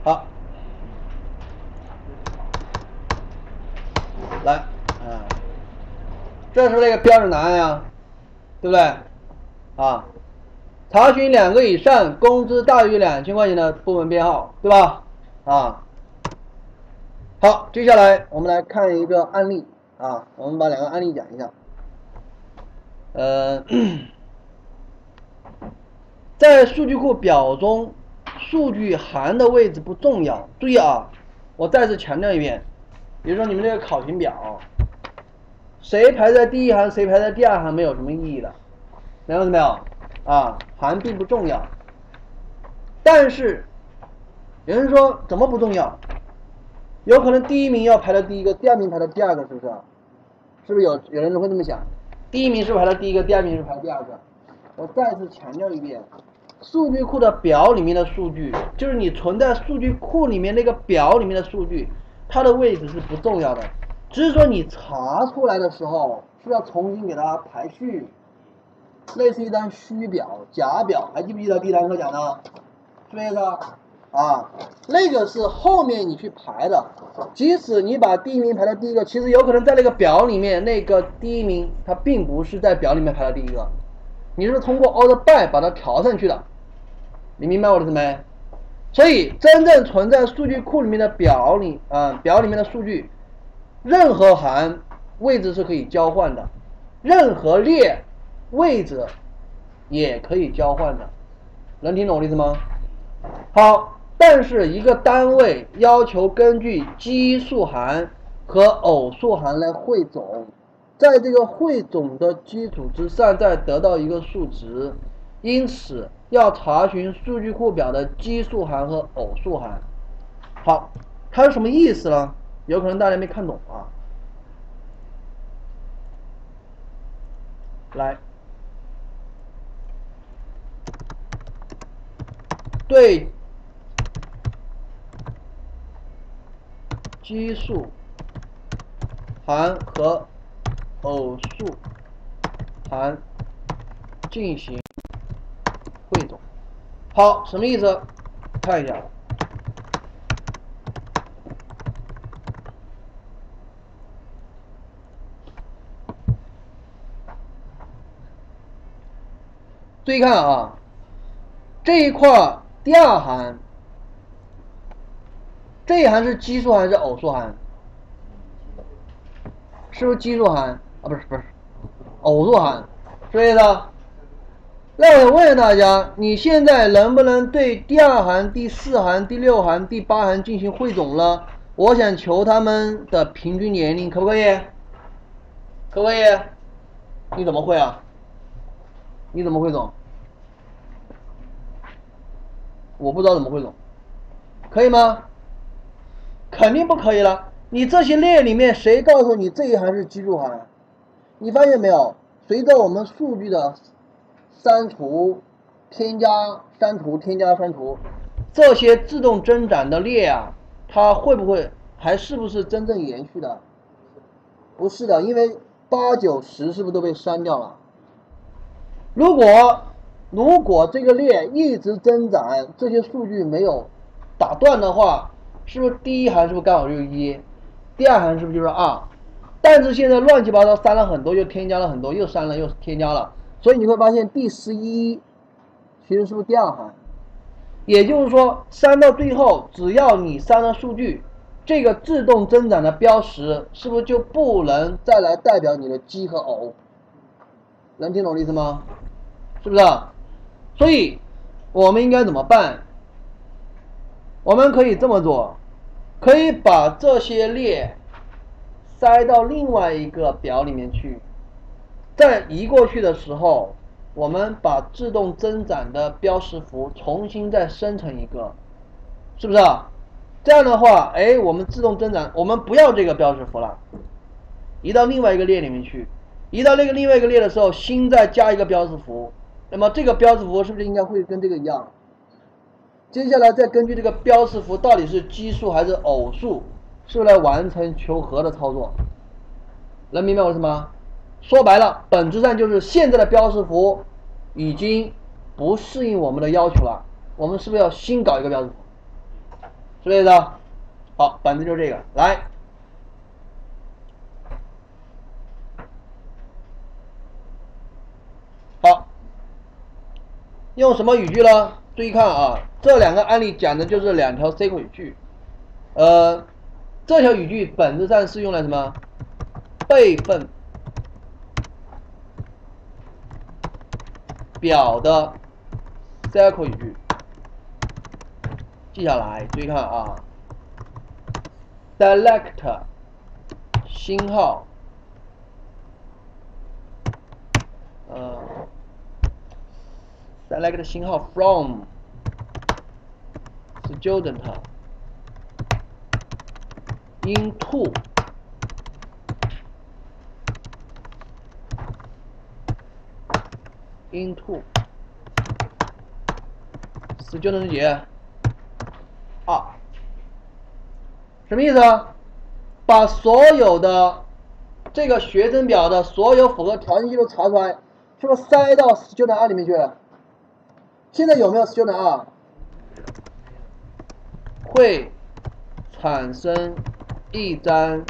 好，来，这是那个标准答案呀，对不对？啊，查询2个以上工资大于2000块钱的部门编号，对吧？啊，好，接下来我们来看一个案例啊，我们把2个案例讲一下。在数据库表中，数据函的位置不重要。注意啊，我再次强调一遍，比如说你们这个考评表，谁排在第一行，谁排在第2行没有什么意义的，明白没有？啊，函并不重要。但是有人说怎么不重要？有可能第1名要排到第1个，第2名排到第2个，是不是？是不是有人会这么想？第1名是排到第1个，第2名是排到第2个。我再次强调一遍，数据库的表里面的数据，就是你存在数据库里面那个表里面的数据，它的位置是不重要的，只是说你查出来的时候是要重新给它排序，类似一张虚表、假表，还记不记得第3课讲的？是不是啊？那个是后面你去排的，即使你把第1名排到第1个，其实有可能在那个表里面，那个第1名它并不是在表里面排到第1个，你是通过 order by 把它调上去的，你明白我的意思没？所以真正存在数据库里面的表里面的数据，任何行位置是可以交换的，任何列位置也可以交换的，能听懂我的意思吗？好，但是一个单位要求根据奇数函和偶数函来汇总，在这个汇总的基础之上再得到一个数值，因此要查询数据库表的奇数函和偶数函。好，它是什么意思呢？有可能大家没看懂啊。来，对奇数函和偶数函进行汇总。好，什么意思？看一下。注意看啊，这一块第2行，这一行是奇数函还是偶数函？是不是奇数函啊？不是，偶数函，是不是的？那我问大家，你现在能不能对第2行、第4行、第6行、第8行进行汇总了？我想求他们的平均年龄，可不可以？可不可以？你怎么会啊？你怎么汇总？我不知道怎么汇总，可以吗？肯定不可以了。你这些列里面谁告诉你这一行是奇数函？你发现没有？随着我们数据的删除、添加、删除、添加、删除，这些自动增长的列啊，它会不会是不是真正延续的？不是的，因为8、9、10是不是都被删掉了？如果这个列一直增长，这些数据没有打断的话，是不是第1行是不是刚好就是1，第2行是不是就是2？但是现在乱七八糟删了很多，又添加了很多，又删了又添加了，所以你会发现第11其实是不是第2行？也就是说，删到最后，只要你删了数据，这个自动增长的标识是不是就不能再来代表你的奇和偶？能听懂我的意思吗？是不是？所以我们应该怎么办？我们可以这么做，可以把这些列塞到另外一个表里面去，在移过去的时候，我们把自动增长的标识符重新再生成一个，是不是？这样的话，我们自动增长，我们不要这个标识符了，移到另外一个列里面去，移到那个另外一个列的时候，新再加一个标识符，那么这个标识符是不是应该会跟这个一样？接下来再根据这个标识符到底是奇数还是偶数，是不是来完成求和的操作？能明白我什么？说白了，本质上就是现在的标识符已经不适应我们的要求了，我们是不是要新搞一个标识符？是是不是的？好，本质就是这个。来，好，用什么语句呢？注意看啊，这两个案例讲的就是两条 SQL 语句。这条语句本质上是用来什么？备份表的 SQL 语句。记下来，注意看啊 ，select 星号，select 星号 from student into student 几2，什么意思啊？把所有的这个学生表的所有符合条件记录查出来，是不是塞到 student 2里面去了？现在有没有 student 2？会产生一张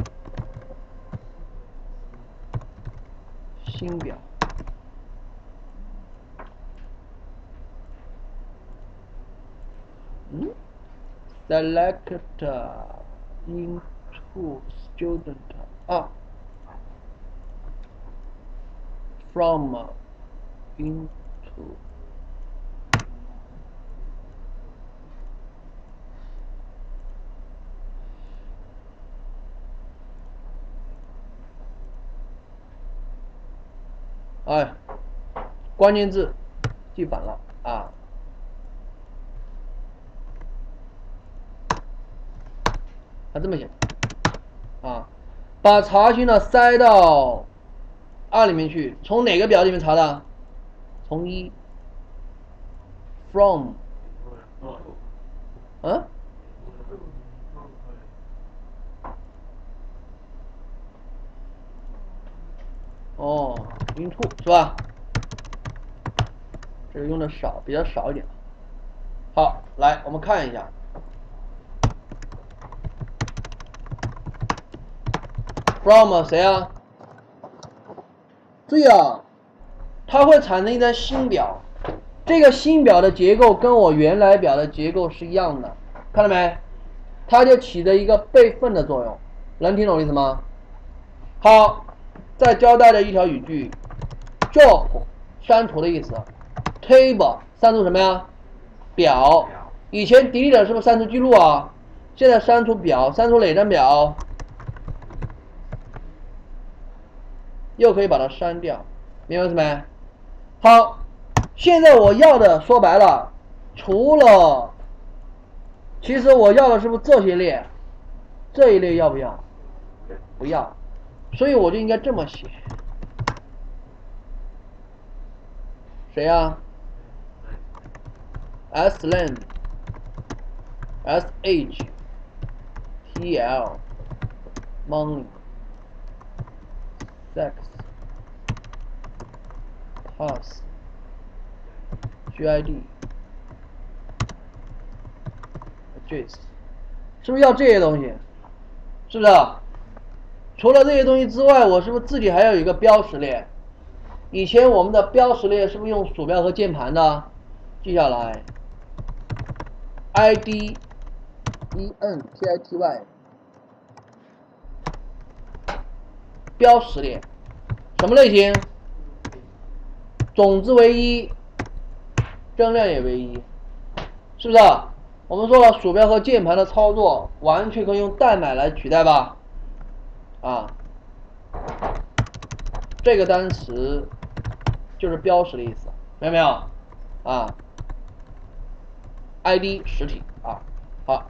新表。select into student 2 from into哎，关键字记反了啊！它这么写啊，把查询呢塞到2里面去，从哪个表里面查的？从1 from into 是吧？这个用的少，比较少一点。好，来我们看一下 from 谁啊？注意啊，它会产生一张新表，这个新表的结构跟我原来表的结构是一样的，看到没？它就起着一个备份的作用，能听懂我意思吗？好，再交代的一条语句 ，drop 删除的意思 ，table 删除什么呀？表。以前 delete 是不是删除记录啊？现在删除表，删除哪张表？又可以把它删掉，明白意思没？好，现在我要的说白了，除了，其实我要的是不是这些列？这一列要不要？不要，所以我就应该这么写。谁呀？slen sh tl money sex pass gid address， 是不是要这些东西？是不是？除了这些东西之外，我是不是自己还要有一个标识列？以前我们的标识列是不是用鼠标和键盘的？记下来 ，id entity 标识列，什么类型？种子为1，增量也为1，是不是？我们说了，鼠标和键盘的操作完全可以用代码来取代吧？啊，这个单词就是标识的意思，明白没有？啊 ，ID 实体啊，好，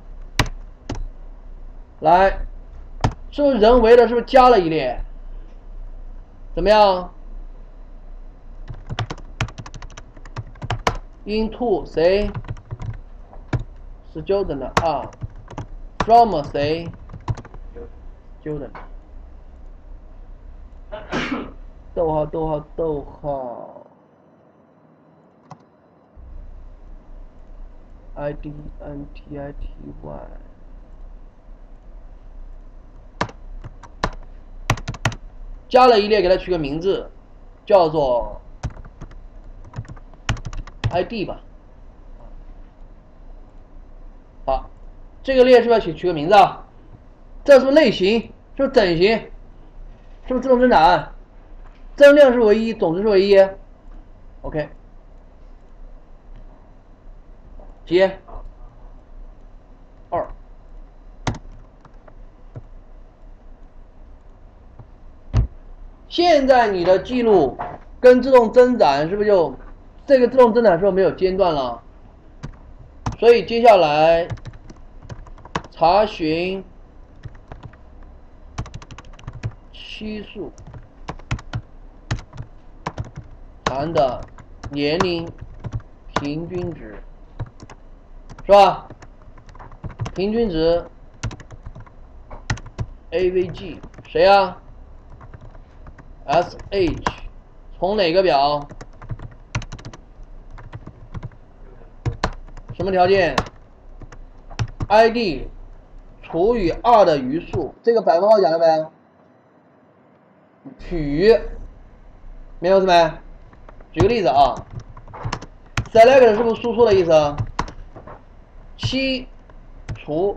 来，是不是人为的？是不是加了一列？怎么样 ？into 谁 ？student from 谁 ？student 逗号逗号逗号 id entity 加了一列，给它取个名字，叫做 ID 吧。好，这个列是不是要取个名字啊？这是不是类型？是不是等型？是不是自动增长？增量是为一，总值是为一。OK， 接2。现在你的记录跟自动增长是不是就这个自动增长是不是没有间断了？所以接下来查询期数含的年龄平均值，是吧？平均值 AVG 谁啊 ？SH 从哪个表？什么条件 ？ID 除以2的余数，这个百分号讲了没？取，明白没？举个例子啊 ，select 是不是输出的意思？7除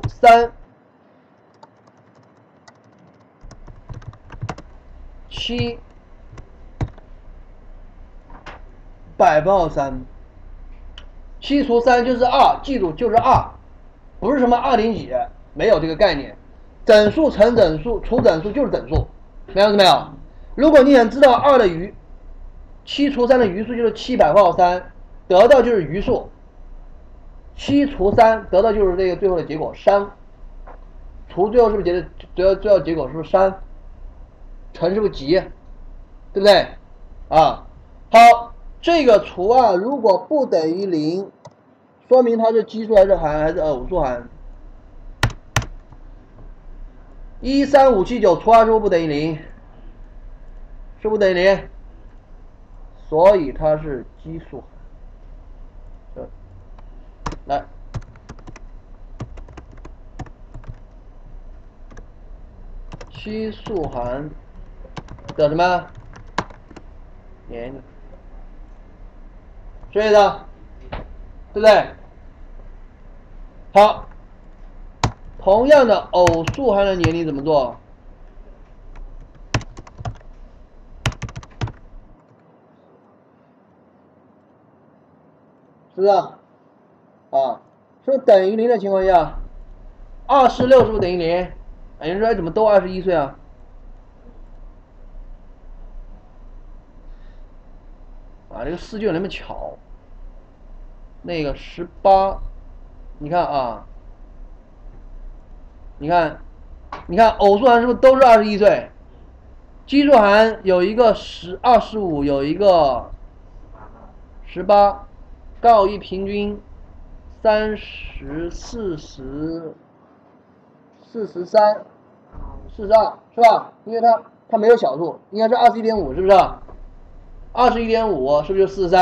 3。7百分号3，7除3就是2，记住就是2，不是什么2点几，没有这个概念。整数乘整数除整数就是整数，明白没有？如果你想知道2的余，7除3的余数就是7百分号3，得到就是余数。7除3得到就是这个最后的结果3，除最后是不是最后结果是不是3？乘是不是集？对不对？啊，好，这个除啊，如果不等于0，说明它是奇数还是偶数函？13579除2是不是不等于0？是不是等于0？所以它是奇数函。来，奇数函的什么年龄？所以的，对不对？好，同样的偶数函的年龄怎么做？是不是啊？是不是等于0的情况下，26是不是等于0？有人说怎么都21岁啊？这个试卷有那么巧。那个18，你看啊，你看偶数函是不是都是21岁？奇数函有一个25，有一个18，刚好一平均30、40、43、42，是吧？因为它没有小数，应该是21.5，是不是？21.5是不是就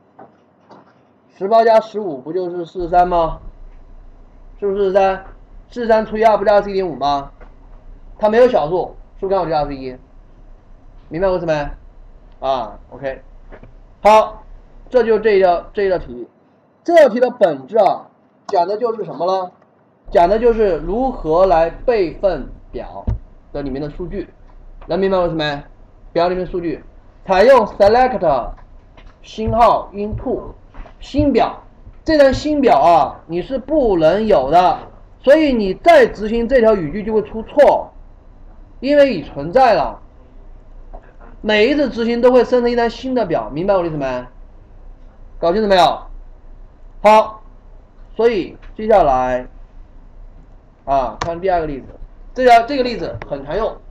43？18加15不就是43吗？是不是43？43除以2不是21.5吗？它没有小数，是不是刚好就21？明白我意思没？OK， 好，这就是这一道题。这道题的本质啊，讲的就是什么呢？讲的就是如何来备份表的里面的数据，能明白我意思没？表里面数据采用 select 星号 into 新表，这张新表啊你是不能有的，所以你再执行这条语句就会出错，因为已存在了。每一次执行都会生成一张新的表，明白我的意思没？搞清楚没有？好，所以接下来看第二个例子，这个例子很常用。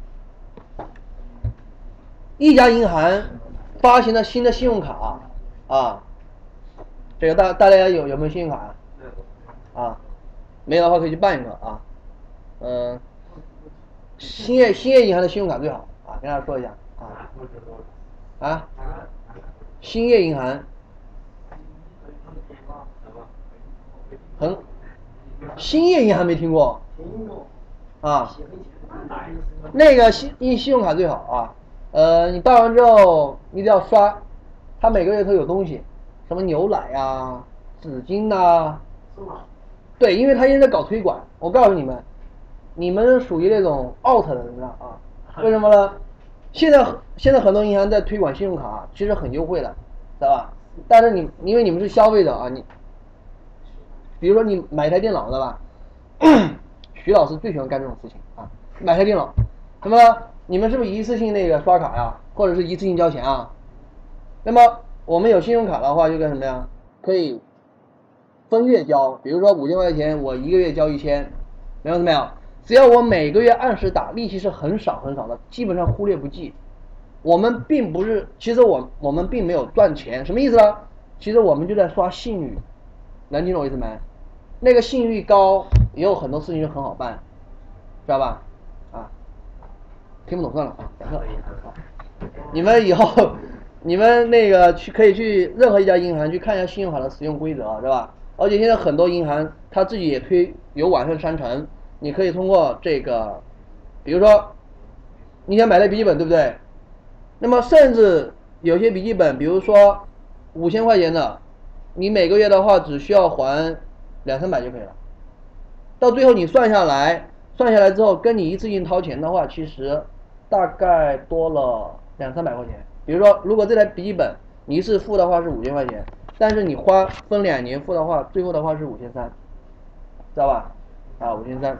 一家银行发行了新的信用卡这个大家有没有信用卡没有的话可以去办一个兴业银行的信用卡最好跟大家说一下兴业银行兴业银行没听过那个信用卡最好你办完之后你得要刷，它每个月都有东西，什么牛奶啊、纸巾呐、对，因为他现在搞推广，我告诉你们，你们属于那种 out 的人了啊？为什么呢？现在很多银行在推广信用卡，其实很优惠的，知道吧？但是因为你们是消费者啊，比如说你买一台电脑的吧，徐老师最喜欢干这种事情啊，买台电脑，那么你们是不是一次性那个刷卡呀，或者是一次性交钱啊？那么我们有信用卡的话，就干什么呀？可以分月交，比如说5000块钱，我一个月交1000，明白没有？只要我每个月按时打，利息是很少很少的，基本上忽略不计。我们并不是，其实我们并没有赚钱，什么意思呢？其实我们就在刷信誉，能听懂我意思没？那个信誉高，也有很多事情就很好办，知道吧？啊，听不懂算了啊，讲课。你们以后你们那个可以去任何一家银行去看一下信用卡的使用规则，是吧？而且现在很多银行它自己也有网上商城，你可以通过这个，比如说你想买台笔记本，对不对？那么甚至有些笔记本，比如说5000块钱的，你每个月的话只需要还200-300就可以了。到最后你算下来之后，跟你一次性掏钱的话，其实大概多了200-300块钱。比如说，如果这台笔记本你一次付的话是5000块钱，但是你分2年付的话，最后的话是5300，知道吧？啊，5300。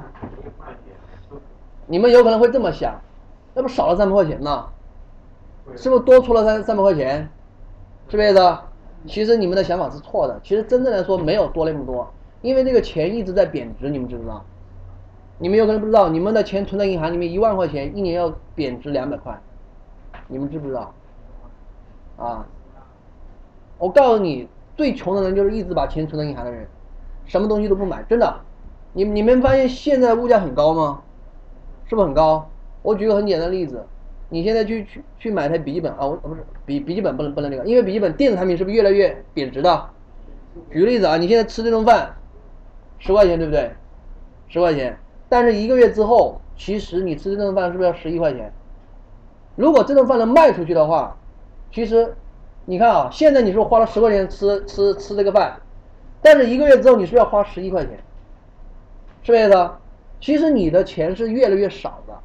你们有可能会这么想，那不少了300块钱呢？是不是多出了300块钱？是不是意思？其实你们的想法是错的。其实真正来说没有多那么多，因为那个钱一直在贬值，你们知不知道？你们有可能不知道，你们的钱存在银行里面10000块钱，一年要贬值200块，你们知不知道？啊，我告诉你，最穷的人就是一直把钱存在银行的人，什么东西都不买，真的。你们发现现在物价很高吗？是不是很高？我举个很简单的例子，你现在去买台笔记本啊，不是笔记本不能那个，因为笔记本电子产品是不是越来越贬值的？举个例子啊，你现在吃这顿饭10块钱，对不对？10块钱，但是一个月之后，其实你吃这顿饭是不是要11块钱？如果这顿饭能卖出去的话，其实你看啊，现在你说花了10块钱吃这个饭，但是一个月之后你是要花11块钱，是不是的？其实你的钱是越来越少的，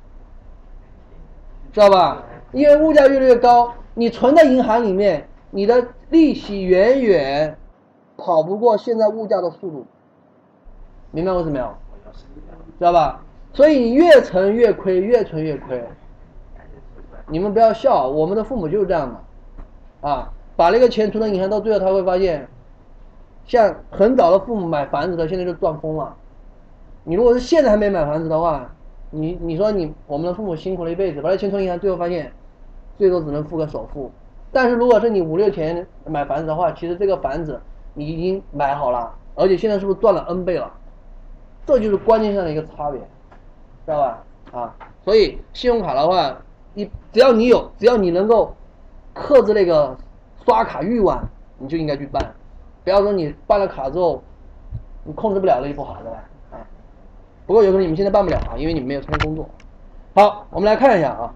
知道吧？因为物价越来越高，你存在银行里面，你的利息远远跑不过现在物价的速度，明白为什么没有？知道吧？所以你越存越亏，越存越亏。你们不要笑，我们的父母就是这样的，啊，把那个钱存到银行，到最后他会发现，像很早的父母买房子的，现在就赚疯了。你如果是现在还没买房子的话，你说我们的父母辛苦了一辈子，把这钱存银行，最后发现，最多只能付个首付。但是如果是你5、6千买房子的话，其实这个房子你已经买好了，而且现在是不是赚了 N 倍了？这就是观念上的一个差别，知道吧？啊，所以信用卡的话，只要你能够克制那个刷卡欲望，你就应该去办。不要说你办了卡之后，你控制不了，那就不好，对吧？啊，不过有可能你们现在办不了啊，因为你们没有参加工作。好，我们来看一下啊。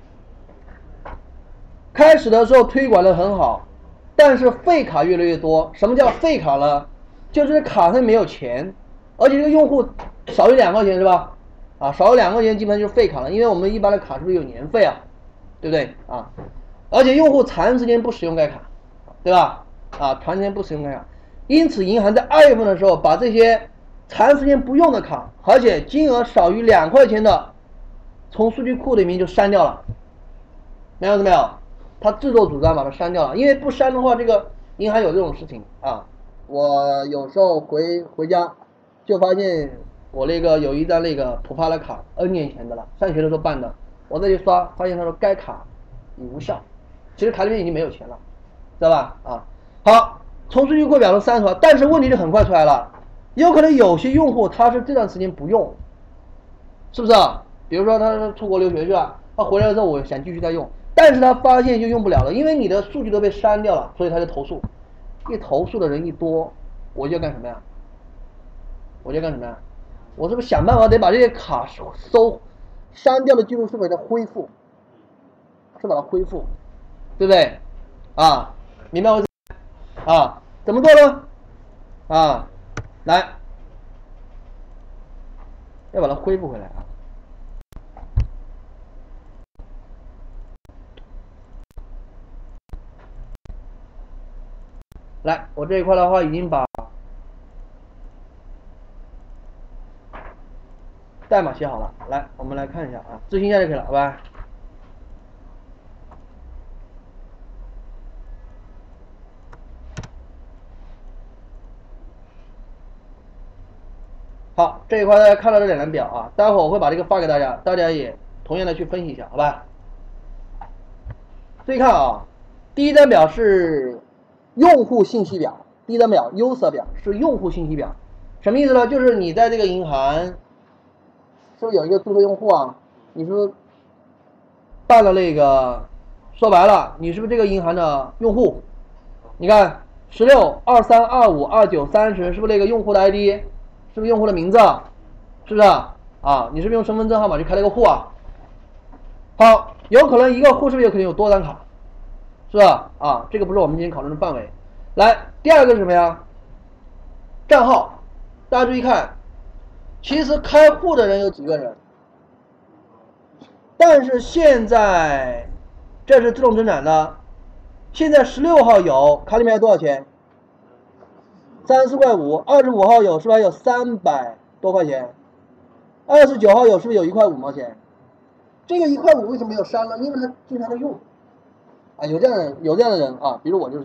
开始的时候推广的很好，但是废卡越来越多。什么叫废卡呢？就是卡上没有钱，而且这个用户少于2块钱是吧？啊，少于2块钱基本上就是废卡了，因为我们一般的卡是不是有年费啊？对不对啊？而且用户长时间不使用该卡，对吧？啊，长时间不使用该卡，因此银行在2月份的时候把这些长时间不用的卡，而且金额少于2块钱的，从数据库里面就删掉了，明白没有？他自作主张把它删掉了，因为不删的话，这个银行有这种事情啊。我有时候回家就发现我那个有一张那个普帕的卡 N 年前的了，上学的时候办的，我再去刷，发现他说该卡已无效，其实卡里面已经没有钱了，知道吧？啊，好，从数据库表中删除了，但是问题就很快出来了，有可能有些用户他是这段时间不用，是不是啊？比如说他出国留学去了，他回来的时候我想继续再用，但是他发现就用不了了，因为你的数据都被删掉了，所以他就投诉。一投诉的人一多，我就干什么呀？我是不是想办法得把这些卡删掉的记录是给它恢复？ 是把它恢复，对不对？啊，明白我啊？怎么做呢？啊，来，要把它恢复回来啊。来，我这一块的话已经把代码写好了。来，我们来看一下啊，执行一下就可以了，好吧？好，这一块大家看到这两张表啊，待会儿我会把这个发给大家，大家也同样的去分析一下，好吧？注意看啊，第一张表是用户信息表，第一张表 user 表是用户信息表，什么意思呢？就是你在这个银行是不是有一个注册用户啊？你是不是办了那个？说白了，你是不是这个银行的用户？你看16、23、25、29、30，是不是那个用户的 ID？ 是不是用户的名字？是不是啊？你是不是用身份证号码去开了个户啊？好，有可能一个户是不是有可能有多张卡？是吧？啊，这个不是我们今天讨论的范围。来，第二个是什么呀？账号，大家注意看，其实开户的人有几个人，但是现在这是自动增长的。现在16号有，卡里面有多少钱？34.5块，25号有，是不是还有300多块钱？29号有，是不是有1块5毛钱？这个1块5为什么没有删呢？因为它经常在用啊，有这样的人啊，比如我就是。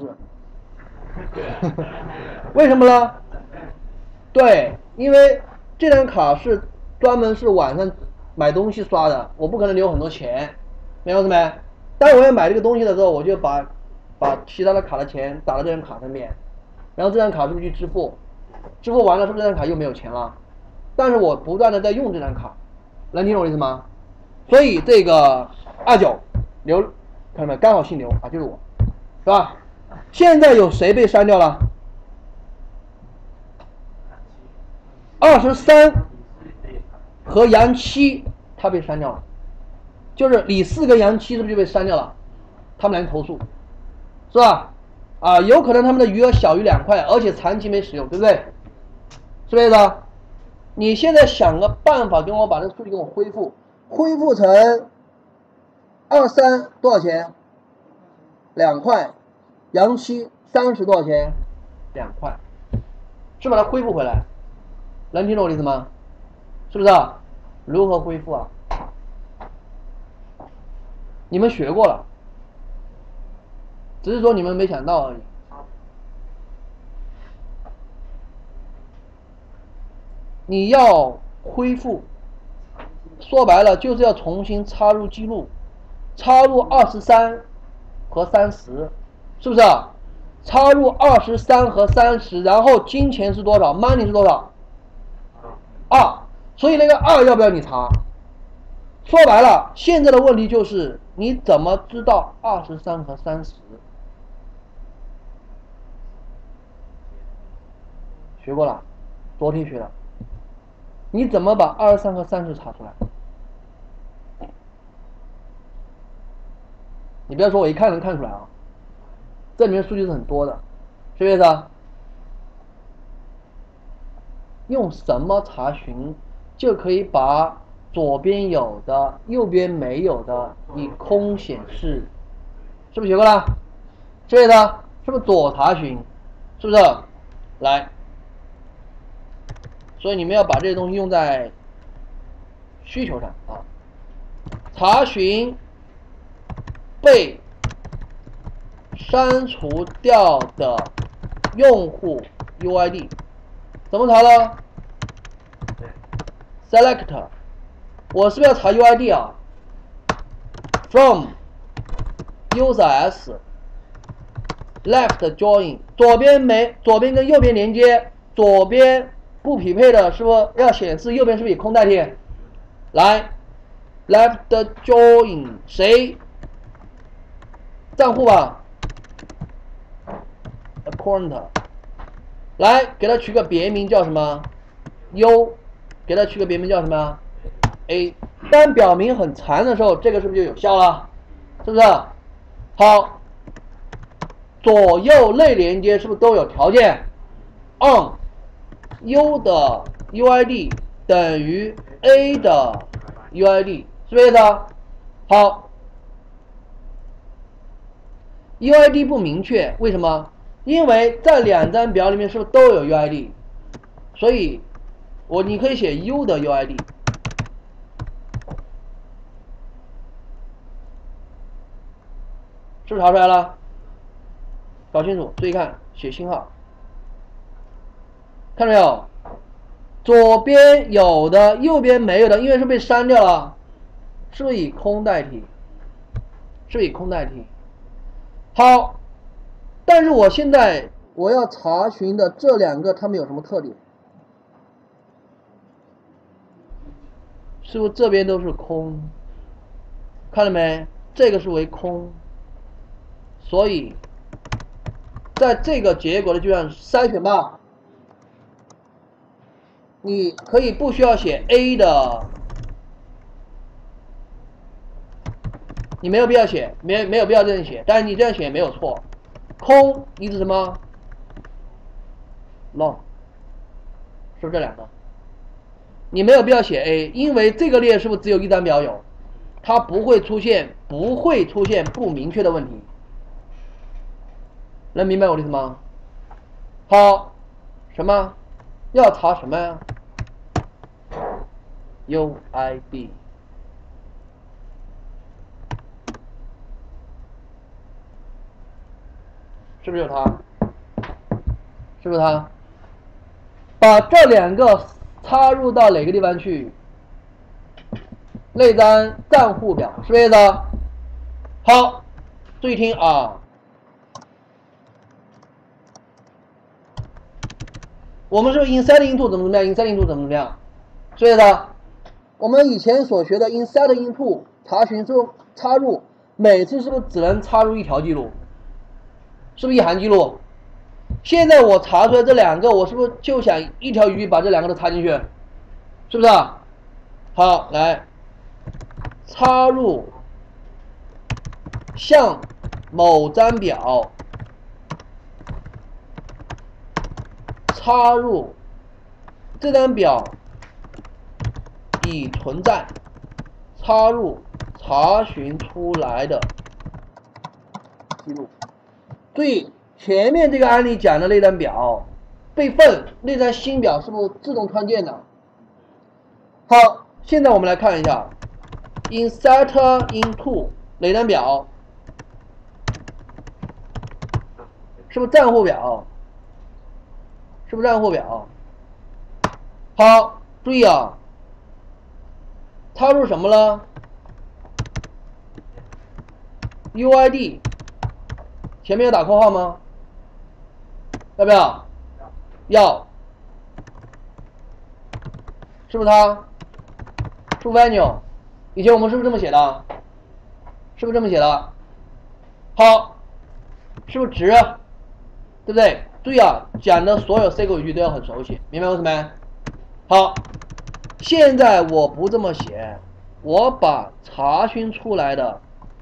为什么呢？对，因为这张卡是专门是晚上买东西刷的，我不可能留很多钱，明白没？当我要买这个东西的时候，我就把其他的卡的钱打到这张卡上面，然后这张卡是不是去支付？支付完了，是不是这张卡又没有钱了？但是我不断的在用这张卡，能听懂我意思吗？所以这个29刘，看到没？刚好姓刘啊，就是我，是吧？现在有谁被删掉了？23和杨七他被删掉了，就是李四跟杨七是不是就被删掉了？他们来投诉，是吧？啊，有可能他们的余额小于2块，而且长期没使用，对不对？是不是的？你现在想个办法，跟我把这个数据给我恢复成23多少钱？2块，杨七30多少钱？2块，是把它恢复回来，能听懂我的意思吗？是不是啊？如何恢复啊？你们学过了，只是说你们没想到而已。你要恢复，说白了就是要重新插入记录，插入23和30，是不是啊？插入23和30，然后金钱是多少 ？money 是多少？2，所以那个2要不要你查？说白了，现在的问题就是你怎么知道23和30？学过了，昨天学的。你怎么把23和30查出来？你不要说我一看能看出来啊，这里面数据是很多的，是不是啊？用什么查询就可以把左边有的、右边没有的以空显示，是不是学过了？是不是的？是不是左查询？是不是？来，所以你们要把这些东西用在需求上啊。查询被删除掉的用户 UID 怎么查呢 ？Select， 我是不是要查 UID 啊 ？From user s left join， 左边跟右边连接，左边不匹配的，是不是要显示右边是不是以空代替？来 ，left join 谁？账户吧 ，account， 来给它取个别名叫什么 ？U， 给它取个别名叫什么 ？A。当表名很长的时候，这个是不是就有效了？ 是不是？好，左右类连接是不是都有条件 ？on u 的 UID 等于 A 的 UID， 是不是意思啊？好 ，UID 不明确，为什么？因为在两张表里面是不是都有 UID？ 所以你可以写 U 的 UID。是不是查出来了？搞清楚，注意看，写星号，看到没有？左边有的，右边没有的，因为是被删掉了，是不是以空代替？是不是以空代替？好，但是我现在我要查询的这两个，它们有什么特点？是不是这边都是空？看到没？这个是为空，所以在这个结果的计算筛选吧。你可以不需要写 A 的，你没有必要写，没有必要这样写，但是你这样写没有错。空一直什么 ？long， 是不是这两个？你没有必要写 A， 因为这个列是不是只有一张表有？它不会出现不明确的问题。能明白我的意思吗？好，什么？要查什么呀？UID， 是不是有它？是不是它？把这两个插入到哪个地方去？那张账户表，是不是的？好，注意听啊。我们说 insert into 怎么样 ，insert into 怎么样，是不是的？我们以前所学的 insert into 查询之后插入，每次是不是只能插入一条记录？是不是一行记录？现在我查出来这两个，我是不是就想一条鱼把这两个都插进去？是不是？好，来插入向某张表插入这张表已存在，插入查询出来的记录。注意前面这个案例讲的那张表备份那张新表是不是自动创建的？好，现在我们来看一下 insert into 哪张表？是不是账户表？是不是账户表？好，注意啊，插入什么了 ？UID 前面要打括号吗？要不要？要，是不是它？是不是 value？ 以前我们是不是这么写的？是不是这么写的？好，是不是值？对不对？注意啊，讲的所有 SQL 语句都要很熟悉，明白为什么没？好，现在我不这么写，我把查询出来的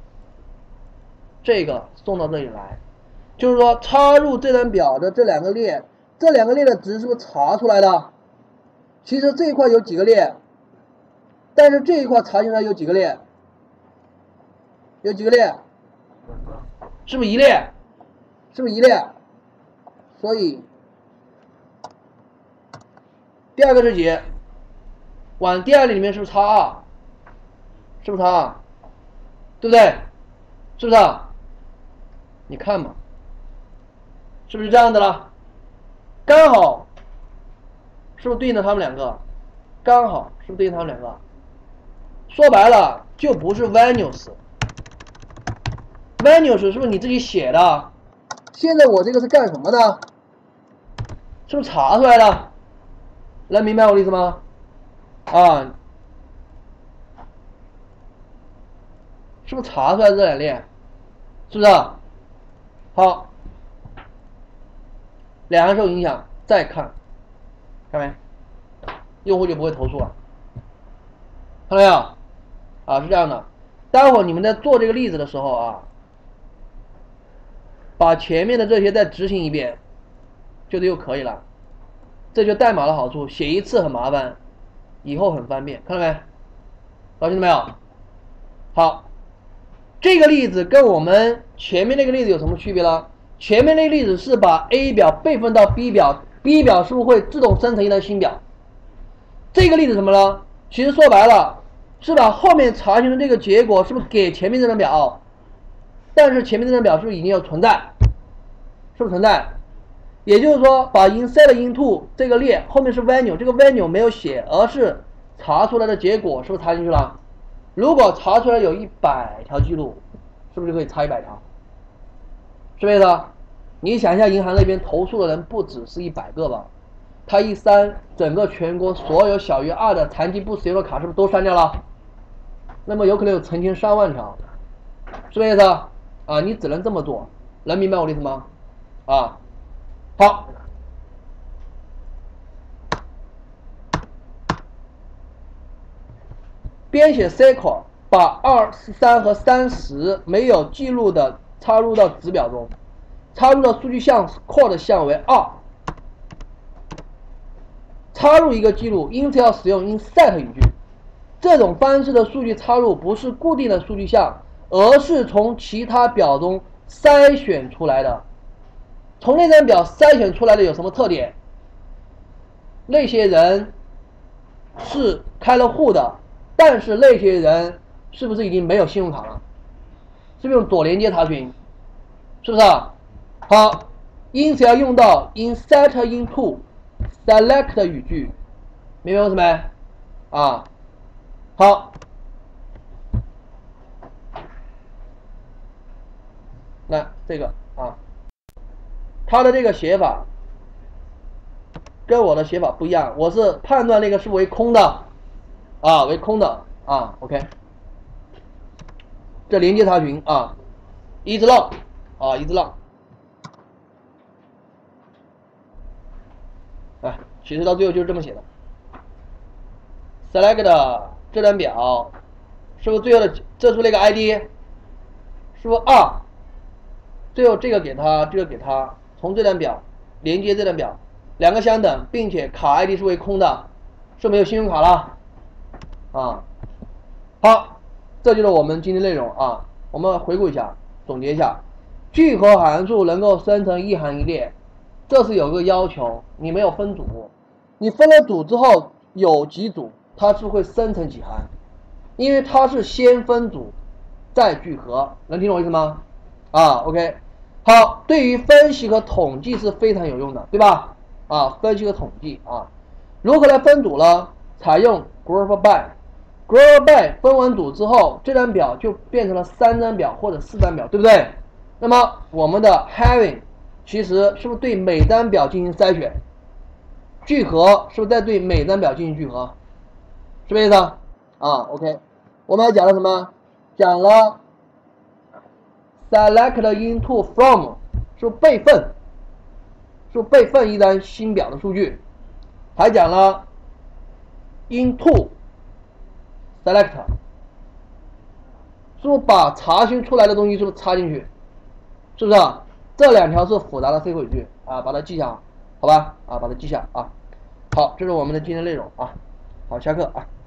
这个送到这里来，就是说插入这张表的这两个列，这两个列的值是不是查出来的？其实这一块有几个列，但是这一块查询出来有几个列？有几个列？是不是一列？是不是一列？所以第二个是几？往第二列里面是不是插2？是不是插2？对不对？是不是？你看嘛，是不是这样的了？刚好，是不是对应的他们两个？刚好是不是对应他们两个？说白了就不是 values 是不是你自己写的？现在我这个是干什么的？是不是查出来的？能明白我的意思吗？啊，是不是查出来这两列？是不是？好，两行受影响，再看，看没？用户就不会投诉了，看到没有？啊，是这样的， 待会儿你们在做这个例子的时候啊，把前面的这些再执行一遍，就可以了。这就代码的好处，写一次很麻烦，以后很方便，看到没？发现没有？好，这个例子跟我们前面那个例子有什么区别呢？前面那个例子是把 A 表备份到 B 表 ，B 表是不是会自动生成一张新表？这个例子什么呢？其实说白了，是把后面查询的这个结果是不是给前面这张表？但是前面这张表是不是已经要存在？是不是存在？也就是说，把 insert into 这个列后面是 value， 这个 value 没有写，而是查出来的结果是不是插进去了？如果查出来有100条记录，是不是就可以插100条？是不是的？你想一下，银行那边投诉的人不只是100个吧？他一删，整个全国所有小于2的残疾不使用的卡是不是都删掉了？那么有可能有成千上万条，是不是意思啊？你只能这么做，能明白我的意思吗？啊，好。编写 SQL 把23和30没有记录的插入到子表中，插入的数据项 code 项为2，插入一个记录，因此要使用 insert 语句。这种方式的数据插入不是固定的数据项，而是从其他表中筛选出来的。从那张表筛选出来的有什么特点？那些人是开了户的，但是那些人是不是已经没有信用卡了？是不是用左连接查询？是不是啊？好，因此要用到 insert into select 语句，明白我意思没？啊，好，那这个啊，它的这个写法跟我的写法不一样，我是判断那个是为空的啊，为空的啊 ，OK。这连接查询啊，一直浪啊，一直浪。哎，其实到最后就是这么写的。select 这张表是不是最后的？这是不是那个 ID？ 是不是2？最后这个给他，这个给他，从这张表连接这张表，两个相等，并且卡 ID 是为空的，是没有信用卡了啊。好，这就是我们今天内容啊。我们回顾一下，总结一下，聚合函数能够生成一行一列，这是有个要求，你没有分组，你分了组之后有几组，它是会生成几行，因为它是先分组再聚合，能听懂我意思吗？啊 ，OK， 好，对于分析和统计是非常有用的，对吧？啊，分析和统计啊，如何来分组呢？采用 group by。group by 分完组之后，这张表就变成了3张表或者4张表，对不对？那么我们的 having 其实是不是对每张表进行筛选？聚合是不是在对每张表进行聚合？是不是意思啊？OK， 我们还讲了什么？讲了 select into from 是不是备份？是不是备份一张新表的数据？还讲了 into select 是不是把查询出来的东西是不是插进去？是不是啊？这2条是复杂的 SQL 语句啊，把它记下，好吧？啊，把它记下啊。好，这是我们的今天内容啊。好，下课啊。